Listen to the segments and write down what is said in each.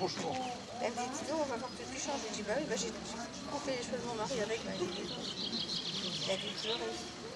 franchement. Elle me dit, dis donc, on va voir que tu changes. J'ai dit, bah oui, bah, j'ai coupé les cheveux de mon mari avec. Bah, il a dû pleurer.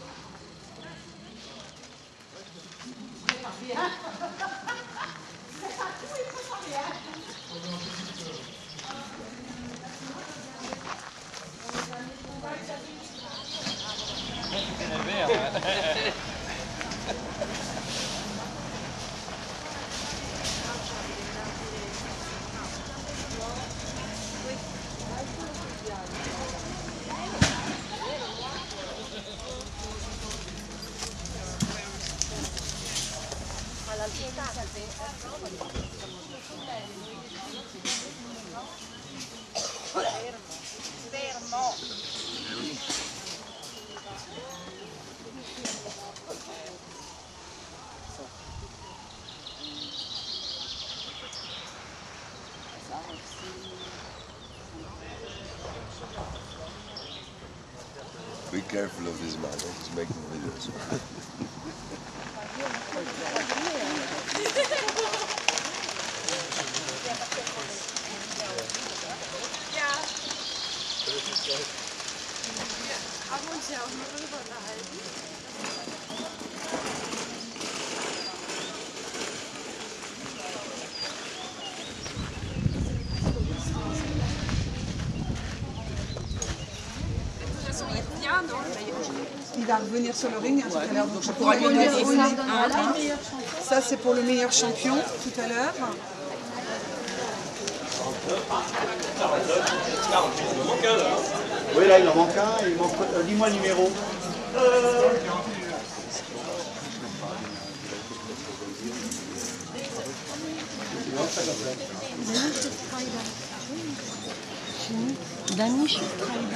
Fermo. Be careful of this man, he's making videos. Haben wir uns ja auch nur darüber unterhalten. Il va revenir sur le ring tout à l'heure, donc je pourrai lui donner ça, c'est pour le meilleur champion tout à l'heure. Oui, là il en manque un, il manque. Dis-moi le numéro. Danish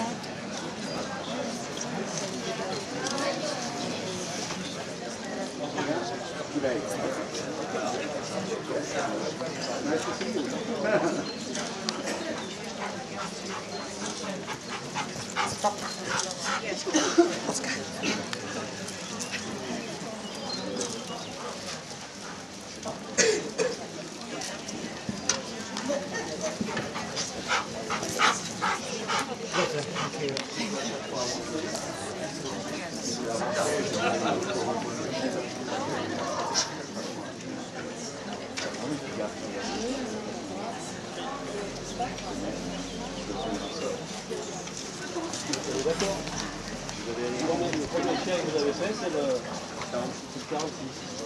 D'accord. Le premier chien que vous avez fait, c'est le 46.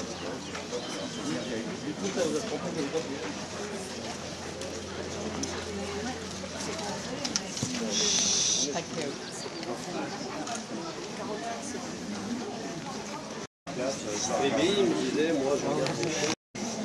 Du coup, ça vous a trompé de papier. Bébé, il me disait, moi, je regarde les chiens.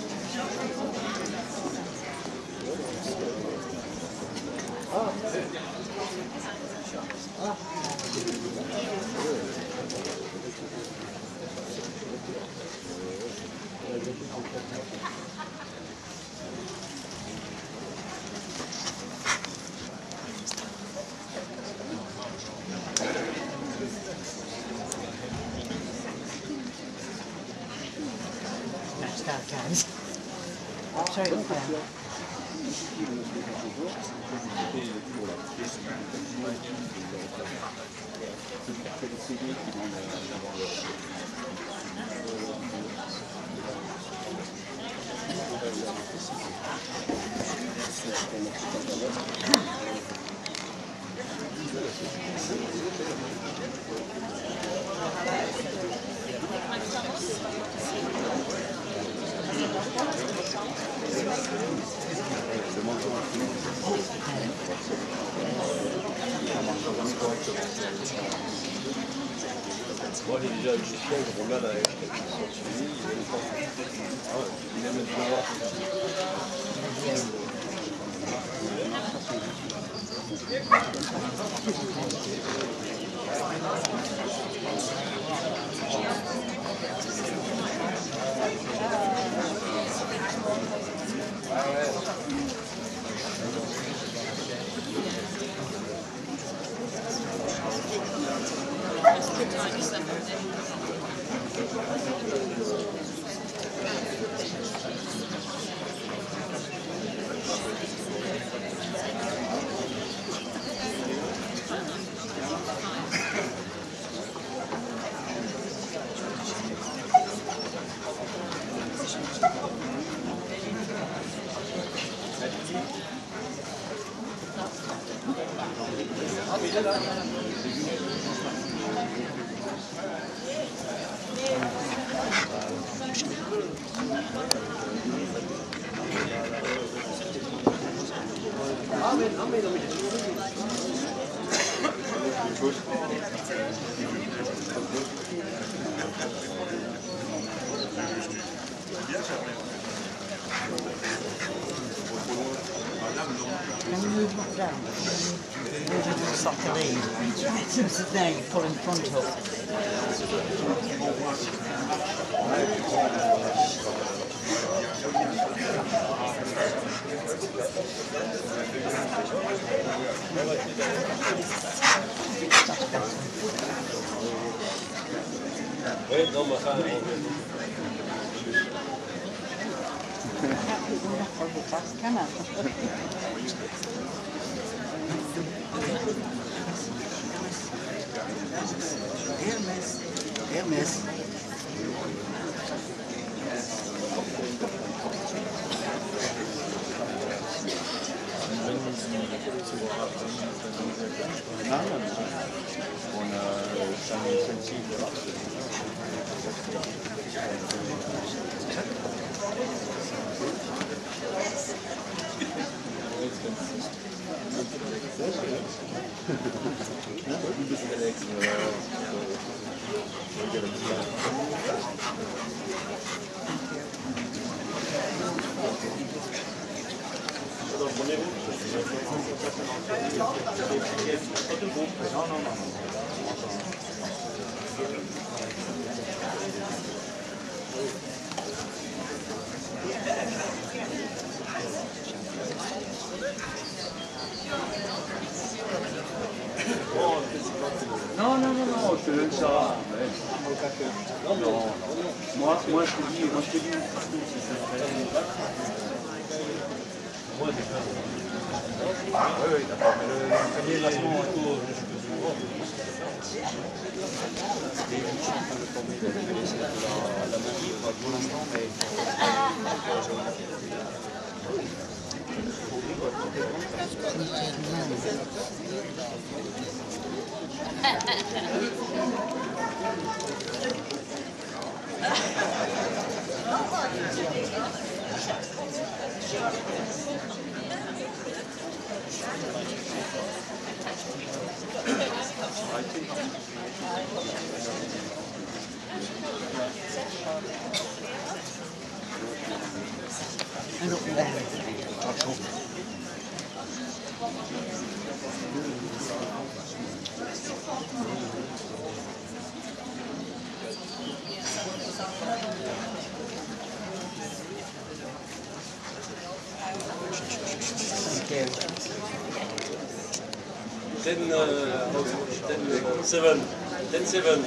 Sorry. Moi, j'ai déjà eu des chiens, je regarde avec qui sont suivis, ils aiment pas. Ah ouais, ils aiment le devoir. Can you move not down? Move it to suck a lead. Now you pull in front up. Oui, non, mais enfin, Can I? Here, miss. Here, miss. Non, je te donne ça. Non. Moi, je te dis. oui, d'accord. Mais le premier placement est tout jusque souvent. La magie, pour l'instant, mais. And up there. Thank you. 10-7.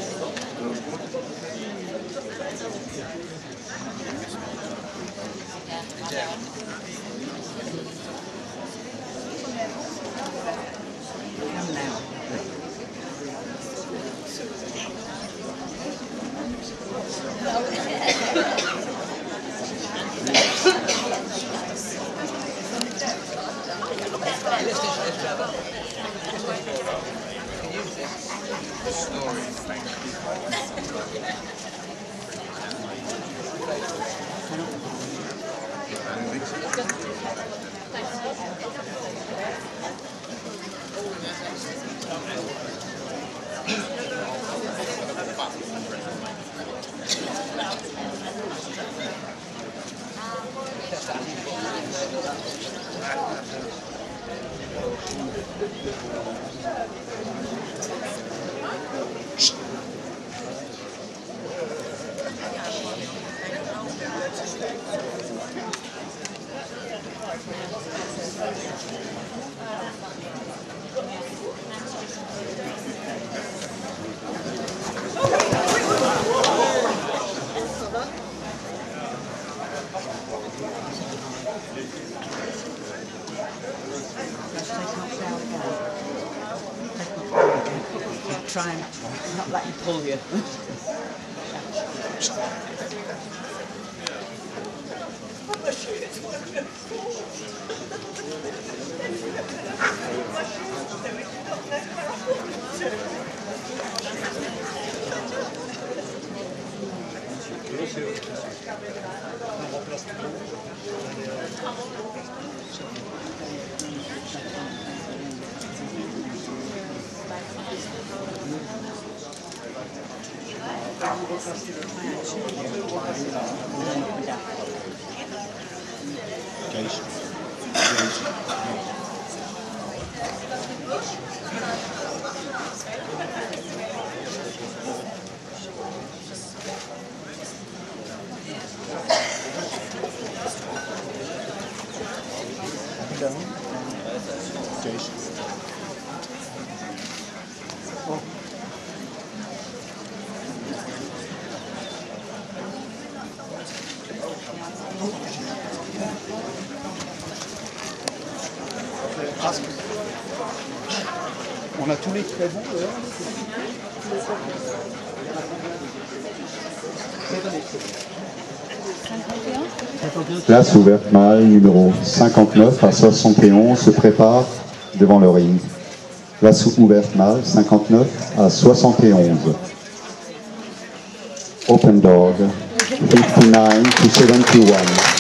Come now. Try and not let you pull you. On a tous les très bons d'ailleurs. Place ouverte mâle numéro 59 à 71 se prépare devant le ring. Place ouverte mâle 59 à 71. Open dog 59 to 71.